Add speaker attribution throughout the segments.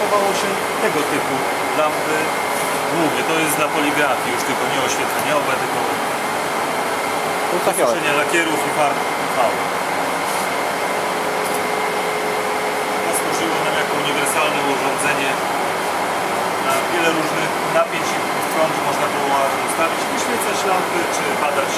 Speaker 1: kupowało się tego typu lampy długie. To jest dla poligrafii już tylko, nie oświetleniowe, tylko do suszenia lakierów i farb UV. To służyło nam jako uniwersalne urządzenie. Na wiele różnych napięć i prądu można było ustawić, wyświecać lampy czy badać.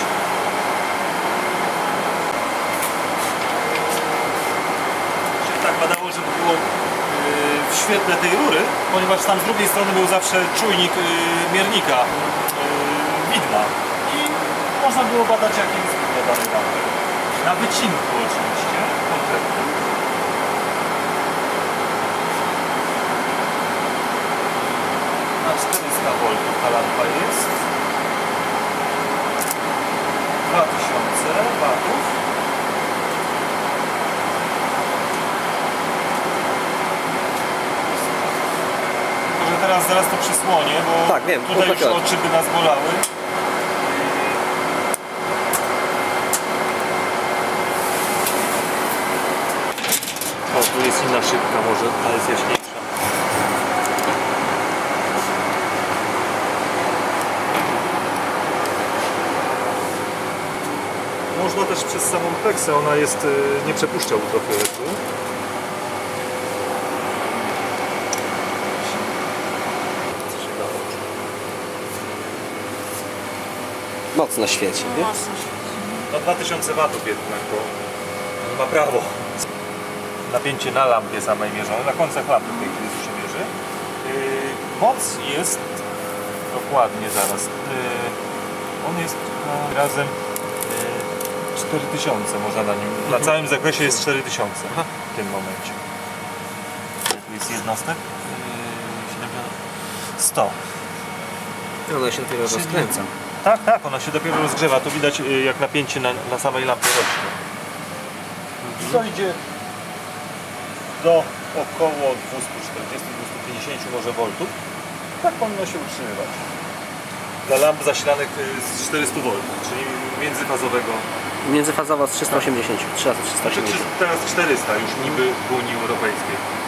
Speaker 1: Tak badało, żeby było w świetle tej rury, ponieważ tam z drugiej strony był zawsze czujnik miernika widma i można było badać, jakie jest widmo danej lampy. Na wycinku oczywiście, konkretnym. Na 400 V ta lampa jest. 2000 W. Teraz zaraz to przysłonię, bo
Speaker 2: tak, wiem,
Speaker 1: tutaj już oczy by nas bolały. O, tu jest inna szybka może, ta jest jaśniejsza. Można też przez samą peksę, ona jest, nie przepuszcza ultrafioletu.
Speaker 2: Mocno świeci, nie?
Speaker 1: No 2000 W jednak, bo ma prawo. Napięcie na lampie samej mierzone, na końcach lampy w tej chwili się mierzy. Moc jest dokładnie zaraz. On jest razem 4000 można na nim. Na całym zakresie jest 4000 w tym momencie. Tu jest jednostek? 100.
Speaker 2: Ona się dopiero rozkręca.
Speaker 1: Tak, tak, ona się dopiero rozgrzewa. To widać, jak napięcie na samej lampie rośnie. Dojdzie do około 240-250 może voltów. Tak powinno się utrzymywać. Dla lamp zasilanych z 400 V, czyli międzyfazowego.
Speaker 2: Międzyfazowa z 380, 380.
Speaker 1: Znaczy teraz 400 już niby w Unii Europejskiej.